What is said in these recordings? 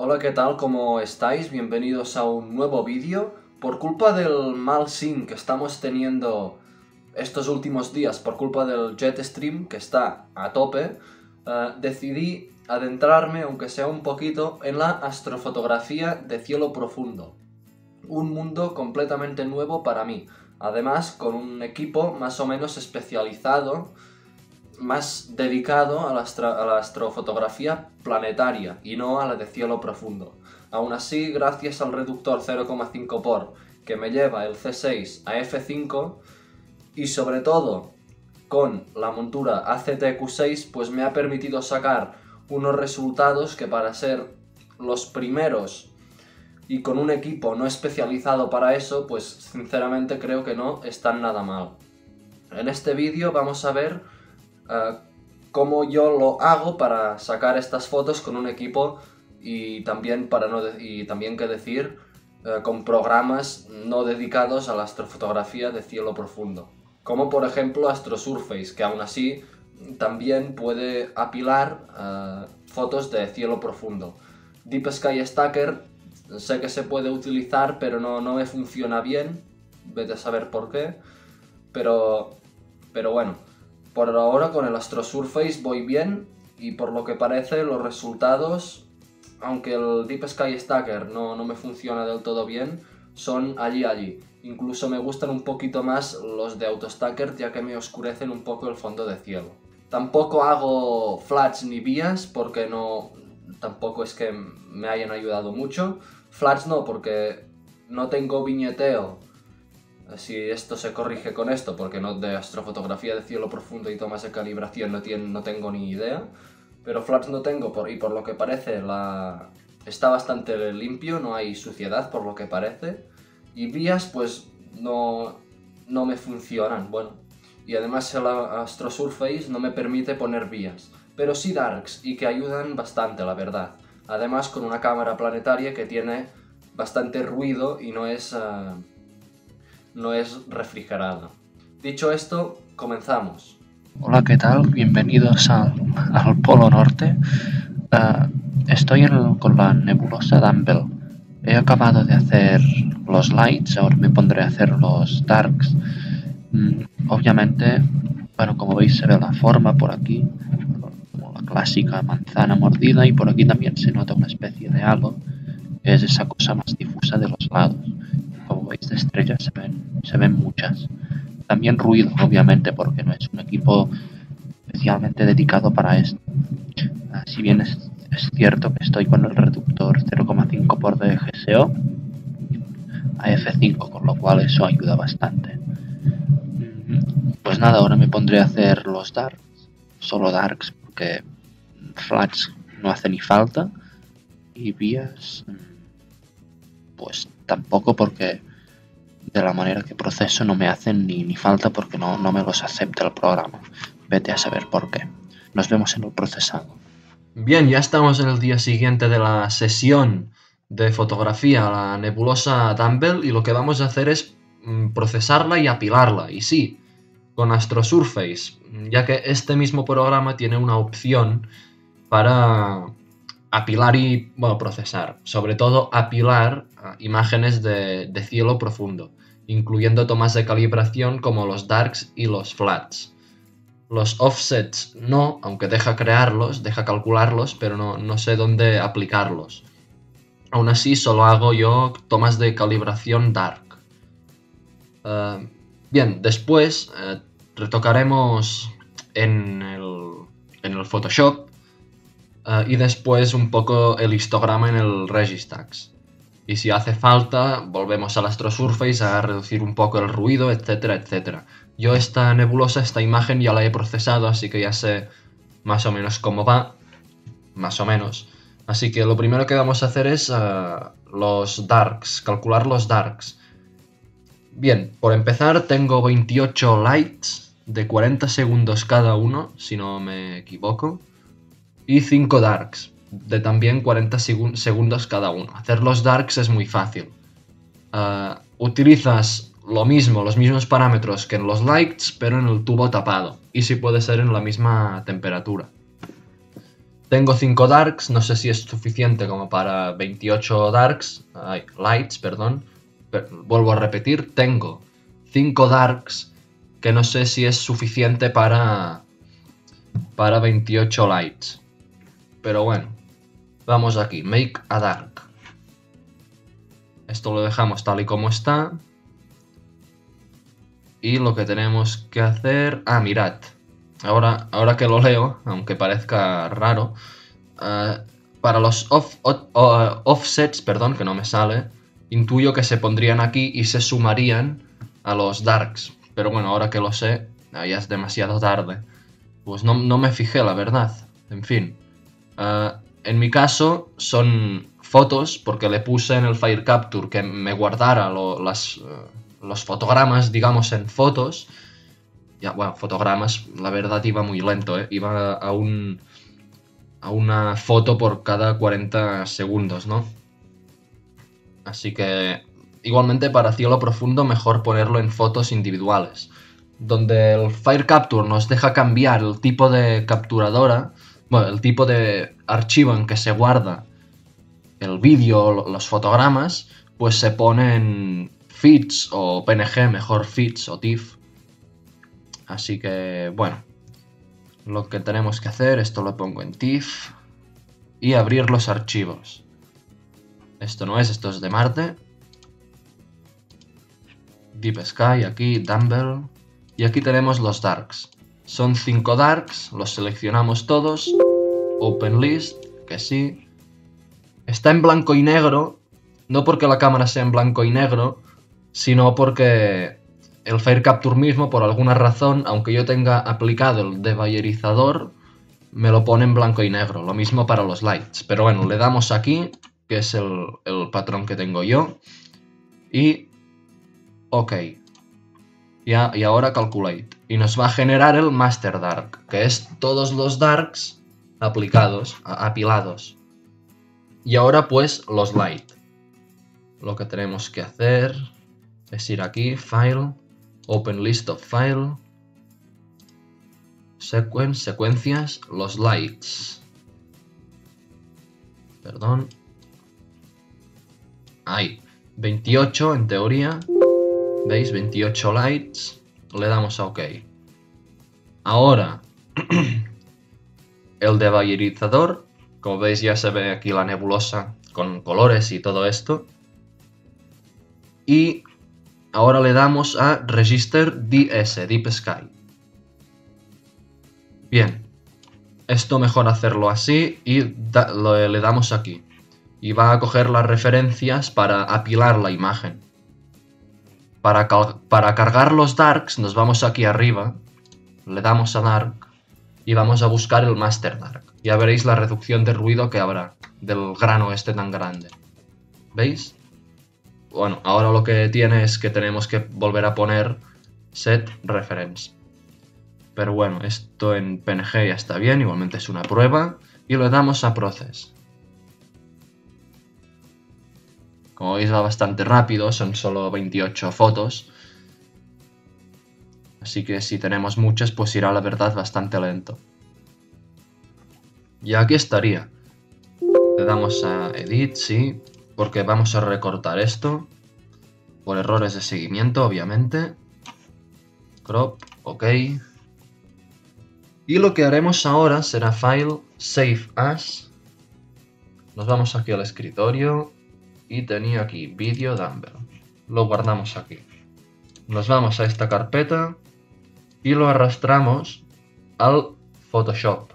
Hola, ¿qué tal? ¿Cómo estáis? Bienvenidos a un nuevo vídeo. Por culpa del mal sync que estamos teniendo estos últimos días, por culpa del Jetstream que está a tope, decidí adentrarme, aunque sea un poquito, en la astrofotografía de cielo profundo. Un mundo completamente nuevo para mí, además con un equipo más o menos especializado, más dedicado a la astrofotografía planetaria y no a la de cielo profundo. Aún así, gracias al reductor 0,5 por que me lleva el C6 a F5 y sobre todo con la montura AZTQ6, pues me ha permitido sacar unos resultados que para ser los primeros y con un equipo no especializado para eso, pues sinceramente creo que no están nada mal. En este vídeo vamos a ver cómo yo lo hago para sacar estas fotos con un equipo y también, que decir, con programas no dedicados a la astrofotografía de cielo profundo. Como por ejemplo Astrosurface, que aún así también puede apilar fotos de cielo profundo. Deep Sky Stacker sé que se puede utilizar, pero no me funciona bien, vete a saber por qué, pero bueno. Por ahora con el Astrosurface voy bien y por lo que parece los resultados, aunque el Deep Sky Stacker no me funciona del todo bien, son allí. Incluso me gustan un poquito más los de AutoStacker, ya que me oscurecen un poco el fondo de cielo. Tampoco hago flats ni vías porque tampoco es que me hayan ayudado mucho. Flats no, porque no tengo viñeteo. Si esto se corrige con esto, porque no de astrofotografía de cielo profundo y tomas de calibración no tengo ni idea. Pero flats no tengo y por lo que parece está bastante limpio, no hay suciedad por lo que parece. Y vías pues no me funcionan, bueno. Y además el Astrosurface no me permite poner vías, pero sí darks y que ayudan bastante, la verdad. Además con una cámara planetaria que tiene bastante ruido y no es refrigerada. Dicho esto, comenzamos. Hola, ¿qué tal? Bienvenidos al Polo Norte. Estoy con la nebulosa Dumbbell. He acabado de hacer los lights, ahora me pondré a hacer los darks. Obviamente, bueno, como veis se ve la forma por aquí, como la clásica manzana mordida, y por aquí también se nota una especie de halo, que es esa cosa más difusa de los lados. Como veis, de estrellas se ven muchas. También ruido, obviamente, porque no es un equipo especialmente dedicado para esto. Si bien es cierto que estoy con el reductor 0,5 por de GSO a F5, con lo cual eso ayuda bastante. Pues nada, ahora me pondré a hacer los darks, solo darks, porque flats no hace ni falta, y vías pues tampoco, porque de la manera que proceso no me hacen ni falta, porque no me los acepta el programa. Vete a saber por qué. Nos vemos en el procesado. Bien, ya estamos en el día siguiente de la sesión de fotografía a la nebulosa Dumbbell y lo que vamos a hacer es procesarla y apilarla. Y sí, con Astrosurface, ya que este mismo programa tiene una opción para apilar y, bueno, procesar. Sobre todo apilar imágenes de cielo profundo, incluyendo tomas de calibración como los darks y los flats. Los offsets no, aunque deja crearlos, deja calcularlos, pero no sé dónde aplicarlos. Aún así, solo hago yo tomas de calibración dark. Bien, después retocaremos en el Photoshop y después un poco el histograma en el Registax. Y si hace falta, volvemos al Astrosurface a reducir un poco el ruido, etcétera, etcétera. Yo esta nebulosa, esta imagen ya la he procesado, así que ya sé más o menos cómo va. Más o menos. Así que lo primero que vamos a hacer es los darks, calcular los darks. Bien, por empezar tengo 28 lights de 40 segundos cada uno, si no me equivoco. Y 5 darks de también 40 segundos cada uno. Hacer los darks es muy fácil. Utilizas los mismos parámetros que en los lights, pero en el tubo tapado. Y si puede ser en la misma temperatura. Tengo 5 darks, no sé si es suficiente como para 28 darks, lights, perdón. Vuelvo a repetir, tengo 5 darks que no sé si es suficiente para 28 lights. Pero bueno, vamos aquí, make a dark. Esto lo dejamos tal y como está. Y lo que tenemos que hacer... Ah, mirad. Ahora que lo leo, aunque parezca raro, para los offsets, perdón, que no me sale, intuyo que se pondrían aquí y se sumarían a los darks. Pero bueno, ahora que lo sé, ya es demasiado tarde. Pues no me fijé, la verdad. En fin. En mi caso son fotos, porque le puse en el Fire Capture que me guardara los fotogramas, digamos, en fotos. Ya, bueno, fotogramas, la verdad iba muy lento, ¿eh? Iba a una foto por cada 40 segundos, ¿no? Así que, igualmente para cielo profundo, mejor ponerlo en fotos individuales. Donde el Fire Capture nos deja cambiar el tipo de capturadora, bueno, el tipo de archivo en que se guarda el vídeo, los fotogramas, pues se ponen feeds o PNG, mejor feeds o TIFF. Así que, bueno, lo que tenemos que hacer, esto lo pongo en TIFF y abrir los archivos. Esto no es, esto es de Marte. Deep Sky, aquí, Dumbbell. Y aquí tenemos los darks. Son 5 darks, los seleccionamos todos. Open list, que sí. Está en blanco y negro, no porque la cámara sea en blanco y negro, sino porque el Fire Capture mismo, por alguna razón, aunque yo tenga aplicado el debayerizador, me lo pone en blanco y negro. Lo mismo para los lights. Pero bueno, le damos aquí, que es el patrón que tengo yo. Y OK. Y ahora calculate. Y nos va a generar el Master Dark, que es todos los darks aplicados, apilados. Y ahora pues los light. Lo que tenemos que hacer es ir aquí, File, Open List of File, Secuencias, los lights. Perdón. Ahí, 28 en teoría. ¿Veis? 28 lights. Le damos a OK. Ahora, el debayerizador. Como veis ya se ve aquí la nebulosa con colores y todo esto. Y ahora le damos a Register DS, Deep Sky. Bien. Esto mejor hacerlo así y le damos aquí. Y va a coger las referencias para apilar la imagen. Para cargar los darks nos vamos aquí arriba. Le damos a Dark. Y vamos a buscar el Master Dark. Ya veréis la reducción de ruido que habrá del grano este tan grande. ¿Veis? Bueno, ahora lo que tiene es que tenemos que volver a poner Set Reference. Pero bueno, esto en PNG ya está bien, igualmente es una prueba. Y le damos a Process. Como veis va bastante rápido, son solo 28 fotos. Así que si tenemos muchas, pues irá la verdad bastante lento. Y aquí estaría. Le damos a Edit, sí, porque vamos a recortar esto. Por errores de seguimiento, obviamente. Crop, OK. Y lo que haremos ahora será File, Save As. Nos vamos aquí al escritorio. Y tenía aquí Video Dumbbell. Lo guardamos aquí. Nos vamos a esta carpeta. Y lo arrastramos al Photoshop.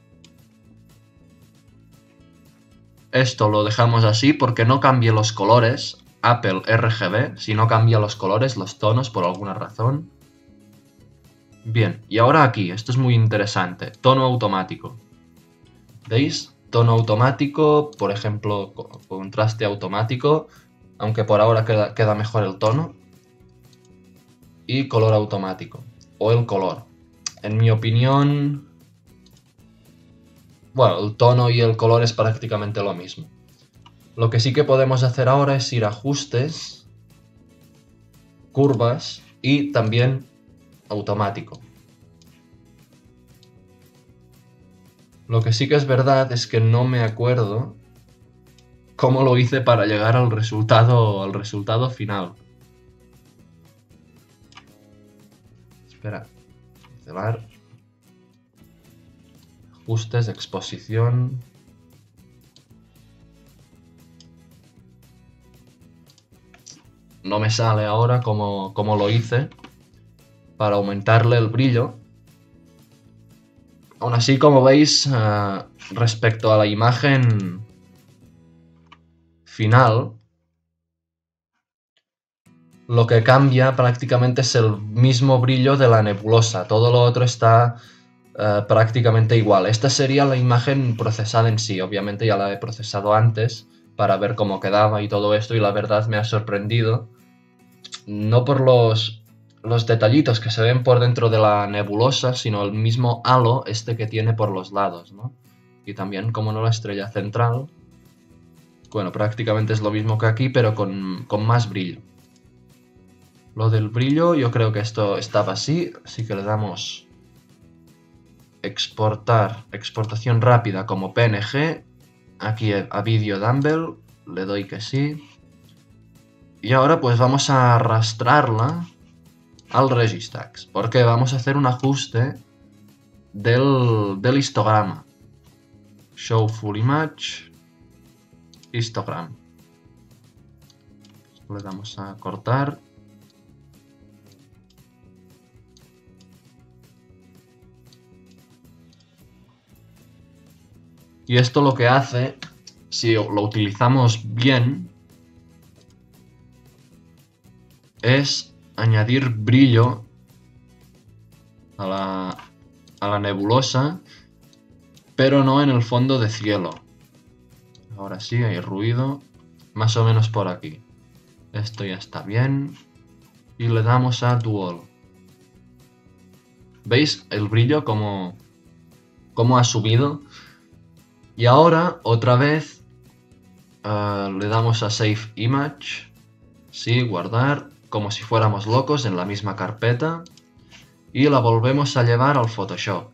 Esto lo dejamos así porque no cambie los colores, Apple RGB, si no cambia los colores, los tonos por alguna razón. Bien, y ahora aquí, esto es muy interesante, tono automático. ¿Veis? Tono automático, por ejemplo, contraste automático, aunque por ahora queda mejor el tono. Y color automático. O el color. En mi opinión, bueno, el tono y el color es prácticamente lo mismo. Lo que sí que podemos hacer ahora es ir a ajustes, curvas y también automático. Lo que sí que es verdad es que no me acuerdo cómo lo hice para llegar al resultado final. Espera. Cancelar. Ajustes, exposición. No me sale ahora cómo lo hice para aumentarle el brillo. Aún así, como veis, respecto a la imagen final, lo que cambia prácticamente es el mismo brillo de la nebulosa. Todo lo otro está prácticamente igual. Esta sería la imagen procesada en sí. Obviamente ya la he procesado antes para ver cómo quedaba y todo esto, y la verdad me ha sorprendido. No por los detallitos que se ven por dentro de la nebulosa, sino el mismo halo que tiene por los lados, ¿no? Y también, como no, la estrella central. Bueno, prácticamente es lo mismo que aquí, pero con más brillo. Lo del brillo, yo creo que esto estaba así que le damos exportar, exportación rápida como PNG. Aquí a Video Dumbbell, le doy que sí. Y ahora pues vamos a arrastrarla al Registax, porque vamos a hacer un ajuste del histograma. Show Full Image, Histogram. Le damos a cortar. Y esto lo que hace, si lo utilizamos bien, es añadir brillo a la nebulosa, pero no en el fondo de cielo. Ahora sí, hay ruido, más o menos por aquí. Esto ya está bien. Y le damos a Dual. ¿Veis el brillo cómo ha subido? Y ahora, otra vez, le damos a Save Image. Sí, guardar, como si fuéramos locos en la misma carpeta. Y la volvemos a llevar al Photoshop.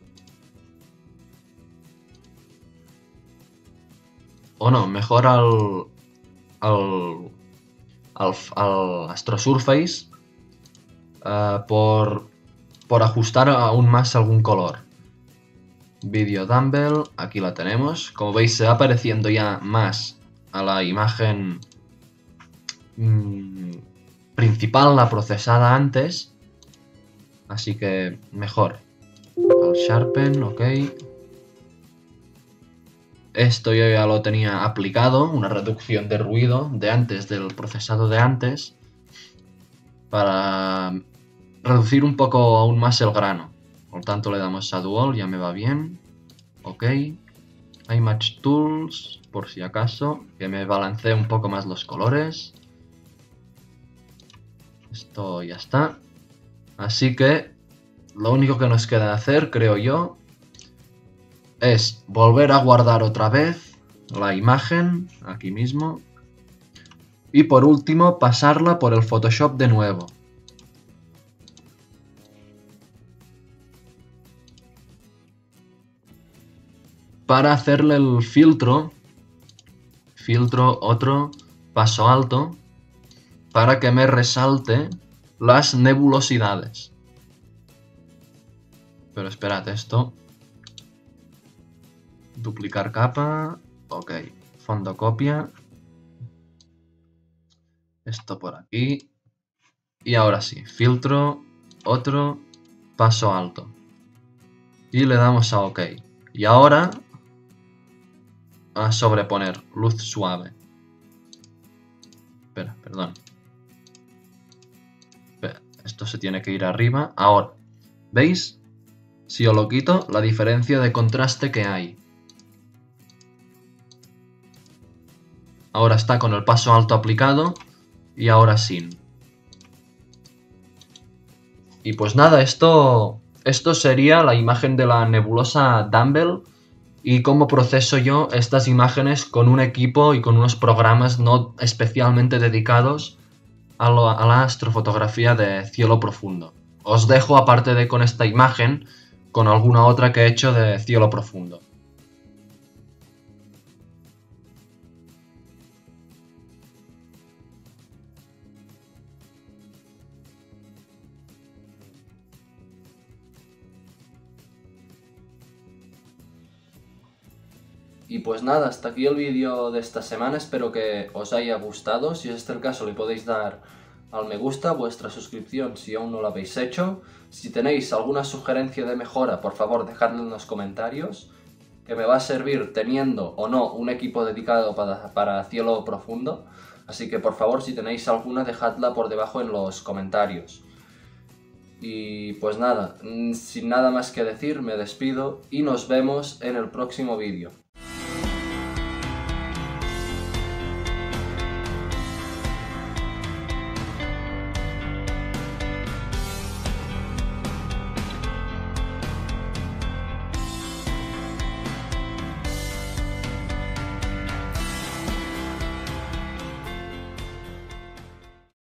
O no, mejor al Astrosurface, por ajustar aún más algún color. Video Dumbbell, aquí la tenemos. Como veis, se va apareciendo ya más a la imagen principal, la procesada antes. Así que mejor. Al Sharpen, ok. Esto yo ya lo tenía aplicado, una reducción de ruido de antes, del procesado de antes, para reducir un poco aún más el grano. Por tanto, le damos a Dual, ya me va bien. Ok. Image Tools, por si acaso, que me balancee un poco más los colores. Esto ya está. Así que lo único que nos queda hacer, creo yo, es volver a guardar otra vez la imagen, aquí mismo. Y por último, pasarla por el Photoshop de nuevo. Para hacerle el filtro otro paso alto, para que me resalte las nebulosidades. Pero esperad, esto. Duplicar capa. Ok. Fondo copia. Esto por aquí. Y ahora sí. Filtro. Otro. Paso alto. Y le damos a OK. Y ahora a sobreponer. Luz suave. Espera, perdón. Espera, esto se tiene que ir arriba. Ahora. ¿Veis? Si os lo quito, la diferencia de contraste que hay. Ahora está con el paso alto aplicado y ahora sin. Y pues nada, esto sería la imagen de la nebulosa Dumbbell y cómo proceso yo estas imágenes con un equipo y con unos programas no especialmente dedicados a la astrofotografía de cielo profundo. Os dejo, aparte de con esta imagen, con alguna otra que he hecho de Cielo Profundo. Y pues nada, hasta aquí el vídeo de esta semana, espero que os haya gustado. Si es el caso le podéis dar al me gusta, vuestra suscripción si aún no lo habéis hecho. Si tenéis alguna sugerencia de mejora, por favor dejadla en los comentarios, que me va a servir teniendo o no un equipo dedicado para Cielo Profundo. Así que por favor, si tenéis alguna, dejadla por debajo en los comentarios. Y pues nada, sin nada más que decir, me despido y nos vemos en el próximo vídeo.